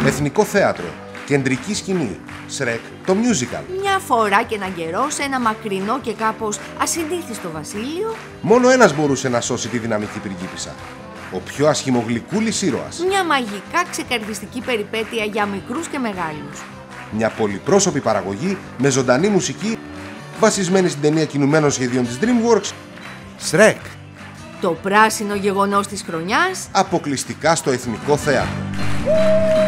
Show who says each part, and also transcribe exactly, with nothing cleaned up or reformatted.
Speaker 1: Εθνικό θέατρο. Κεντρική σκηνή. Σρεκ, το musical.
Speaker 2: Μια φορά και έναν καιρό σε ένα μακρινό και κάπως ασυνήθιστο βασίλειο.
Speaker 1: Μόνο ένας μπορούσε να σώσει τη δυναμική πριγκίπισσα. Ο πιο ασχημογλυκούλης ήρωας.
Speaker 2: Μια μαγικά ξεκαρδιστική περιπέτεια για μικρούς και μεγάλους.
Speaker 1: Μια πολυπρόσωπη παραγωγή με ζωντανή μουσική βασισμένη στην ταινία κινουμένων σχεδίων της DreamWorks. Σρεκ.
Speaker 2: Το πράσινο γεγονός της χρονιάς.
Speaker 1: Αποκλειστικά στο Εθνικό Θέατρο.